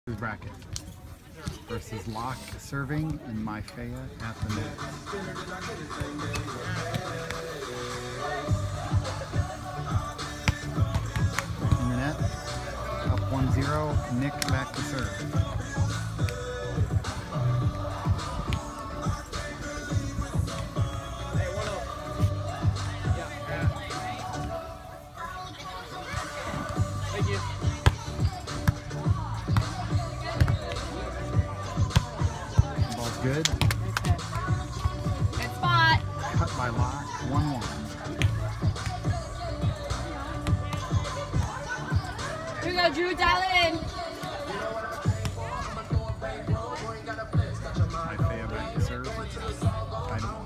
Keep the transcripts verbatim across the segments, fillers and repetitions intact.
Bracket versus Locke serving and Maifea at the net. In the net, up one zero, Nick back to serve. Good. Good spot. Cut by Locke, one one. Here we go, Drew, dial it in. Maifea back to serve. Tied up.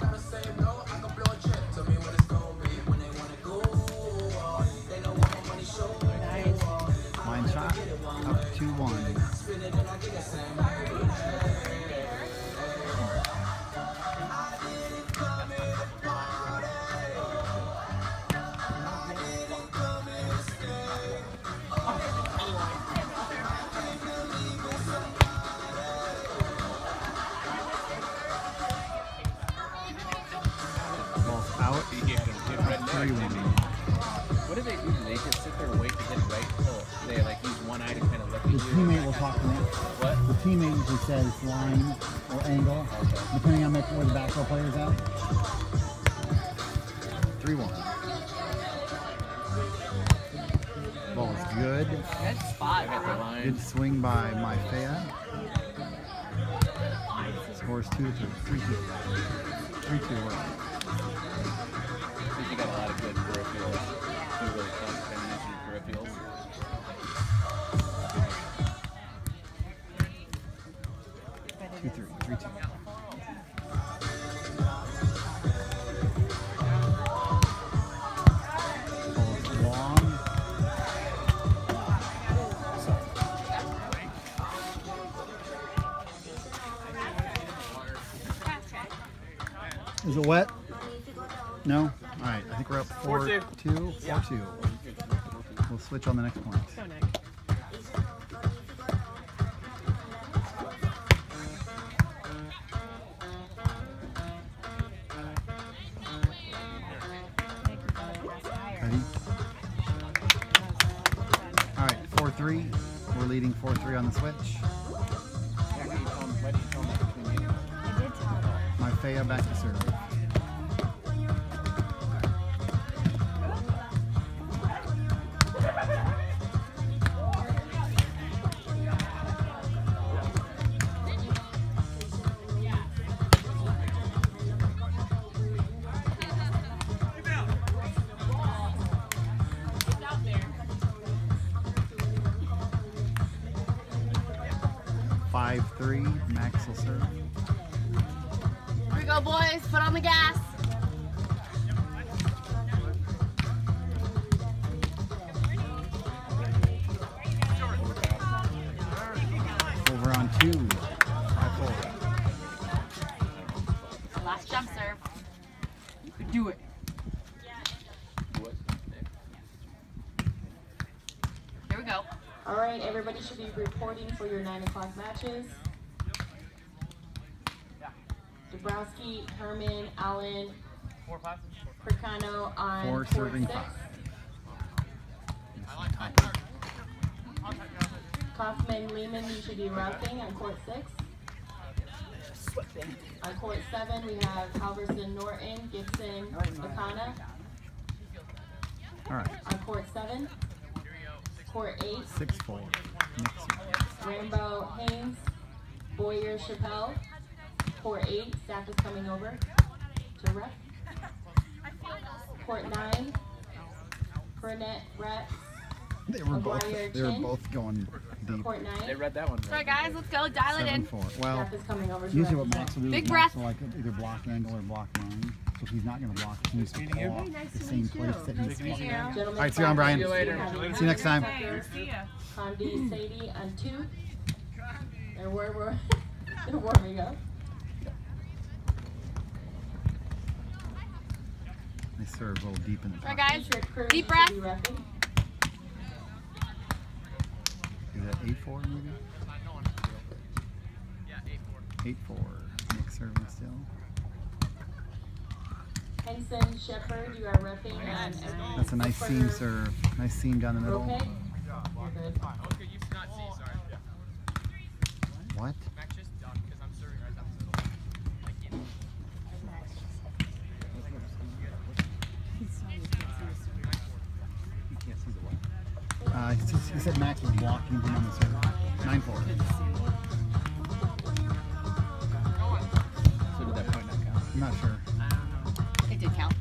Nice. Line shot, up two one. Out. three one. What do they do? Do they just sit there and wait to hit right? So they like use one eye to kind of look at The you? teammate will talk to me. What? The teammate usually says line or angle, Okay. depending on where the basketball player is at. three one. Ball is good. Good spot. I got the line. Good swing by Maifea. Scores two to three two. three two. I think you got a lot of good peripherals. Two really tough combination of peripherals. two three. three two. Ball's long. Is it wet? No? All right, I think we're up four two. four two. We'll switch on the next point. Ready? All right, four three. We're leading four three on the switch. Maifea back to serve. five three, Max will serve. Here we go, boys. Foot on the gas. Over on two. five four. Last jump serve. You can do it. Here we go. All right, everybody should be reporting for your nine o'clock matches. Dabrowski, Herman, Allen, Percano on Four court serving six. five. Kaufman, Lehman, you should be roughing on court six. On court seven, we have Halverson, Norton, Gibson, Makana. All right, On court seven. Court eight, six four. Rambo, Haynes, Boyer, Chappelle. Court eight, staff is coming over to ref. Court nine, Burnett, Brett. They were both. McGuire, They were Chin. both going deep. Court They nine, read that one. All right, guys, let's go. Dial it Seven in. four. Well, staff is coming over to Usually ref. what Max will do Big is breath. Max will like either block angle or block line. So if he's not going to block, he needs to pull off the same place that he's Gentlemen, All right, see you on, Brian. five, See we have See you next time. See ya. Condi, Sadie on two. And where we're, they're warming up. They serve a little deep in the All right, pocket. guys. Patriot Cruz Deep should breath. be reffing. Is that eight four maybe? eight four. Nick serving still. Henson Shepherd, you are ripping on. That's a nice seam serve. Nice seam down the middle. Okay. You're good. Okay, you not see, sorry. What? Max, just duck, because I'm serving right down the middle. Like, you know. You can't see the what? Uh, he, said, he said Max was blocking him on the serve. nine four. So did that point not count? I'm not sure. It did count.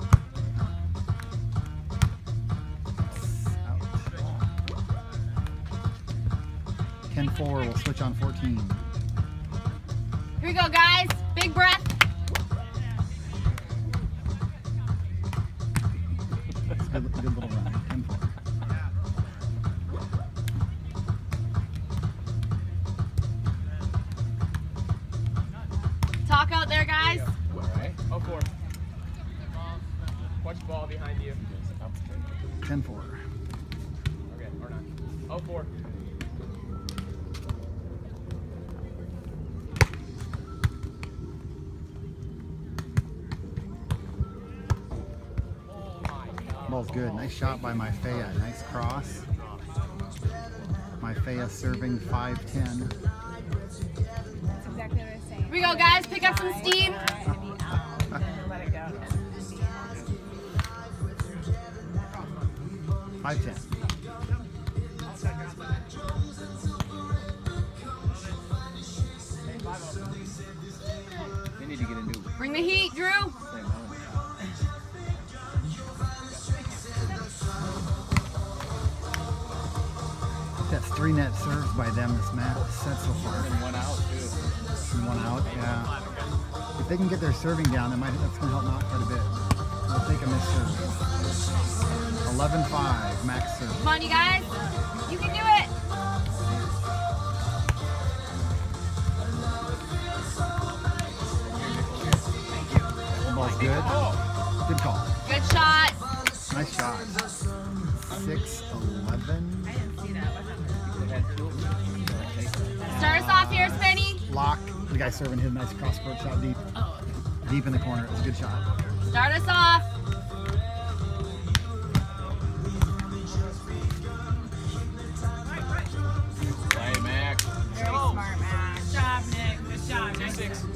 ten four, we'll switch on fourteen. Here we go, guys. Big breath. It's a good, good little run. ten four. Talk out there, guys. All right. Oh, four. Watch ball behind you. ten four. Okay, or not. Oh, four. Ball's good. Nice shot by Maifea. Nice cross. Maifea serving five ten. That's exactly what I was saying. Here we go, guys. Pick up some steam. And be out and then let it go. five ten. They need to get a new Bring the heat, Drew. same home. That's three net serves by them this match set so far. And one out, too. And one out, yeah. If they can get their serving down, that might, that's going to help them out quite a bit. They'll take a missed serve. eleven five, max serve. Come on, you guys. You can do it. The ball's good. Good call. Good shot. Nice shot. six eleven. I didn't see that. What happened? They had two of them. Take that. Start us off here, Spenny. Lock. The guy serving his nice cross court shot deep. Deep in the corner. It was a good shot. Start us off. Play, Max. Very smart, man. Good job, Nick. Good job. Nice. Six.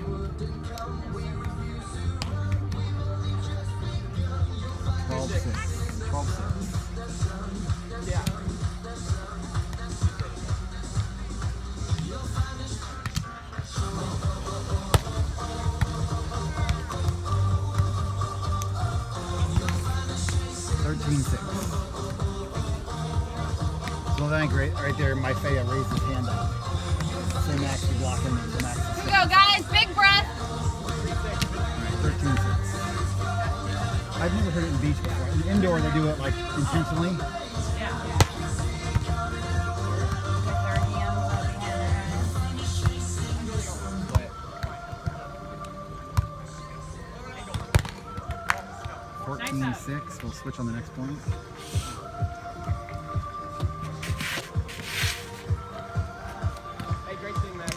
twelve six. twelve six. Yeah. thirteen six. So then right, right there, Maifea raised his hand up. So Max is blocking him. So Max is Here we go, guys. Big breath. thirteen six. I've never heard it in beach before. In indoor, they do it like intentionally. Yeah. With their hands on the other. fourteen six. We'll switch on the next point. Hey, great thing, Max.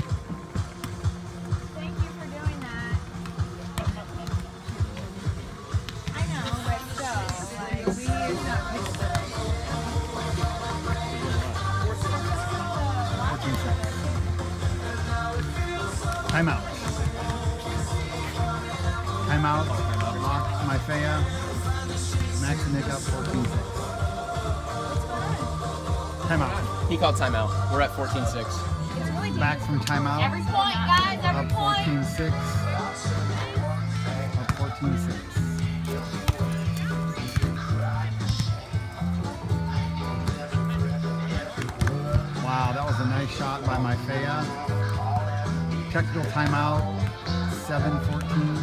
Thank you for doing that. I know, but still, like, we use that picture. fourteen six. Timeout. Timeout. Lock Maifea. Max and Nick up fourteen six. Timeout. He called timeout. We're at fourteen six. It's really Back from timeout. Every point, guys. Every Up point. fourteen six. Up fourteen six. Wow, that was a nice shot by Maifea. Technical timeout. seven fourteen.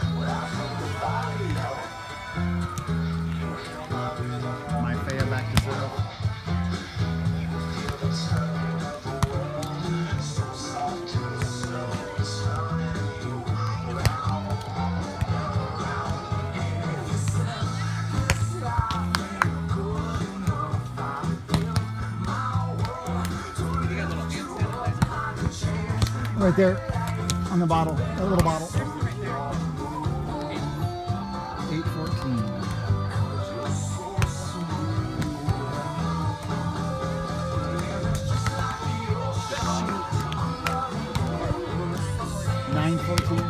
Maifea back to serve. Right there. On the bottle, that little bottle. eight fourteen. nine fourteen.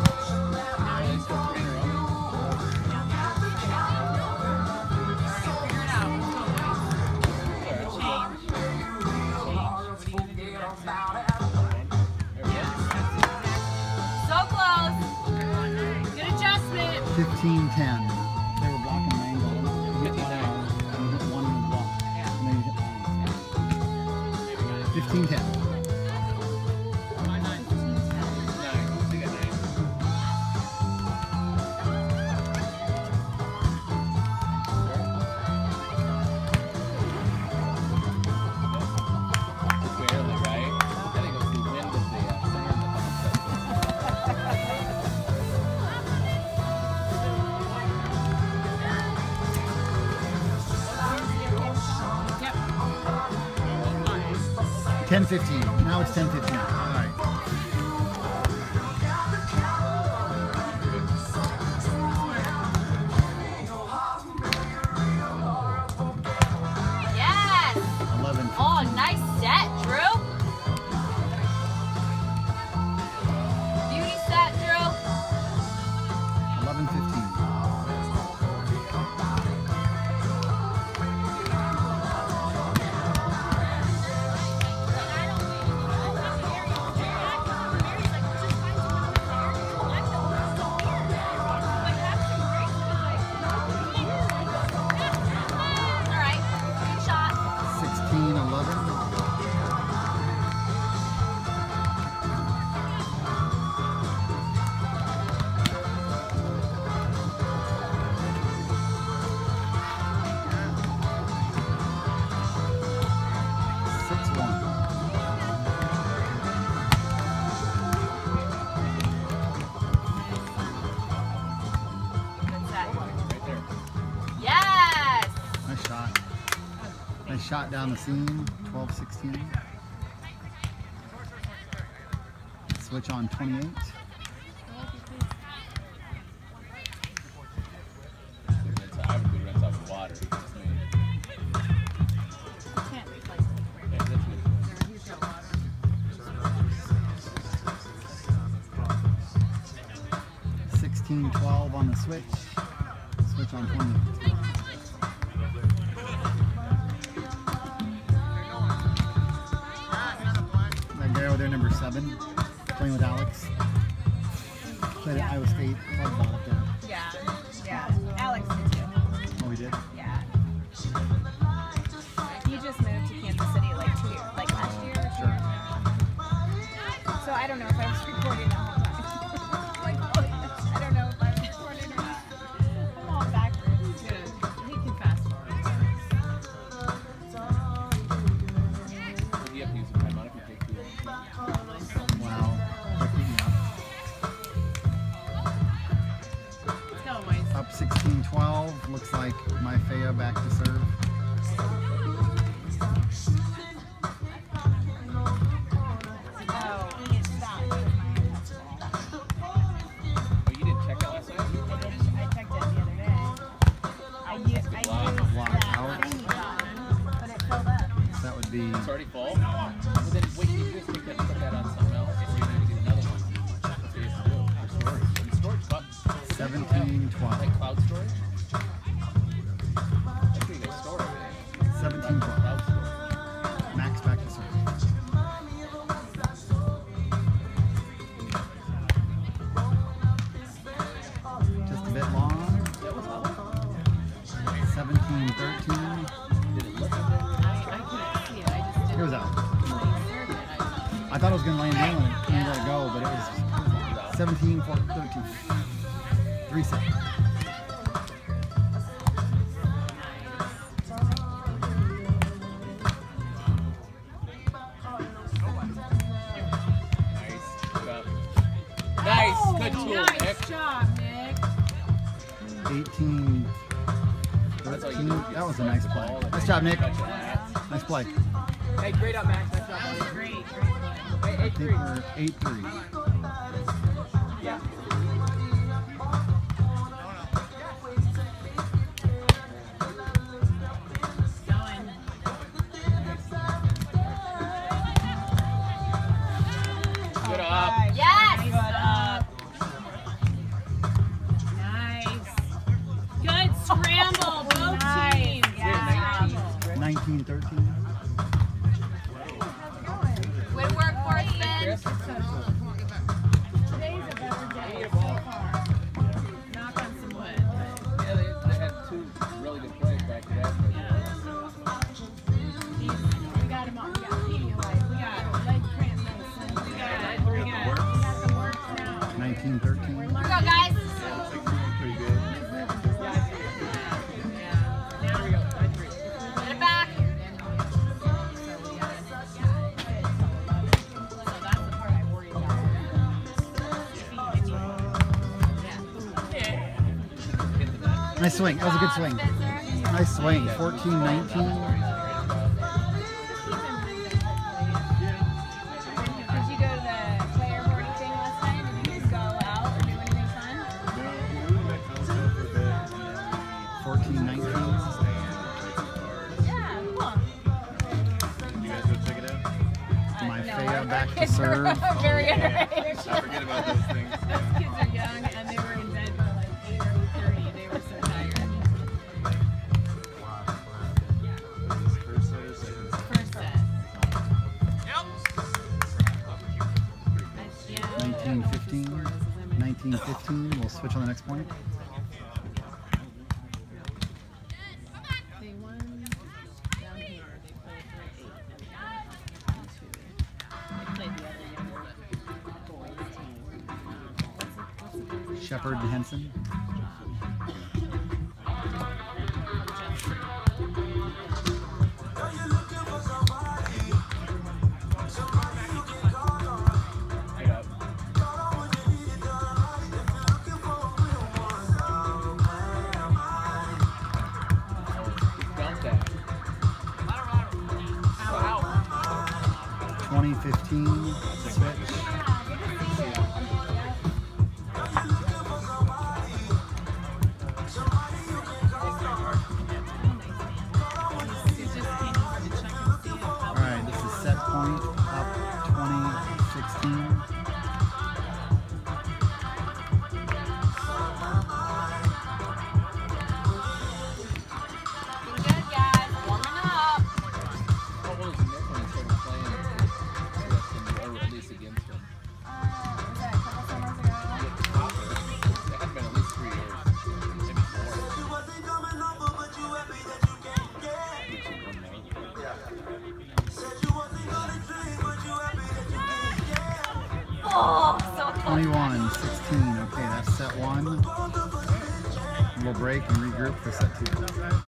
fifteen ten. They were blocking the angle. You hit one out, and you hit one in the block. And then you hit one. fifteen ten. ten fifteen. Now it's ten fifteen. All right. Yes! eleven. Oh, nice set, Drew. Beauty set, Drew. eleven fifteen. Shot down the seam, twelve sixteen. Switch on twenty-eight. I would rinse off the water. sixteen twelve on the switch. Switch on twenty-eight. They're number seven, playing with Alex. Played at Iowa State. Played about it there. Yeah, yeah. Alex did too. Oh, we did? Yeah. He just moved to Kansas City like two years, like last year. Sure. So I don't know if I was recording the whole time. Like, I don't know if I was recording or not. I'm all backwards. He can fast forward. You have to use some time on it if you take too long. Wow. Up sixteen twelve. Looks like Maifea back to serve. Oh, he stopped. Oh, you didn't check it last night? I checked it the other day. I used, I used Block that out. thingy button, but it filled up. So that would be It's already full? Well, then wait, you just need to put that on something else, or you need to get another one. That's what you have to do for storage. And storage, but seventeen twelve. like cloud storage? That's where you guys store everything. seventeen twelve. Cloud storage. Max back to serve. Just a bit long. seventeen thirteen. Did it look like that? It was out. I thought it was going to land down and it let it go, but it was seventeen thirteen. Three seconds. Nice. Good tool, Nick. Nice job, Nick. eighteen thirteen. That was a nice play. Nice job, Nick. Nice play. Hey, great up, Max. Nice job. That was great. Great play. Hey, I eight think three. we're eight three. Good up. Nice. Yes. Good up. Nice. Good scramble, both Nice. teams. Yeah. nineteen thirteen. Way to work for it, Finn. Today's a better day so far. Knock on some wood. Yeah, they, they had two really good plays back to back. We got him on. We got Pedialyte. We got leg cramp medicine. We got, we got, we got the works now. nineteen thirteen. Here we go, guys. Pretty good. Now we go. Get it back. Nice swing. That was a good swing. Nice swing. fourteen nineteen. Did you go to the player party thing last night? Did you guys go out or do anything fun? fourteen nineteen. Yeah, cool. You guys go check it out? My No, Faya our back to kids serve. are very underage. I forget about those things. Those kids are young and they were in bed by like eight or eight thirty. They were so tired. First set or second set? First set. Yeah. nineteen fifteen. nineteen fifteen. We'll switch on the next point. They won down here. They played for eight and two. They played the other younger boys team. What's the, what's the boys' name? Shepard Henson. Good up. Dumped that. twenty fifteen. Switch. All right, this is set point up twenty sixteen. Good, guys. Warming up. How old was Nick when he started playing wrestling, or at least against him? Was that a couple summers ago? It had been at least three years, maybe four. Oh, so close. twenty-one sixteen. Okay, that's set one. We'll break and regroup for set two.